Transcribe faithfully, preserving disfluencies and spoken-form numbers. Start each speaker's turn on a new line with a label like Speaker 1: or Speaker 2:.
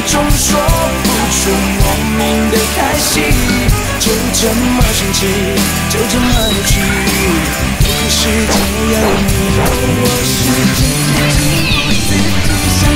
Speaker 1: 种说不出莫名的开心，就这么神奇，就这么有趣。这个世界有你，我是真的情不自禁。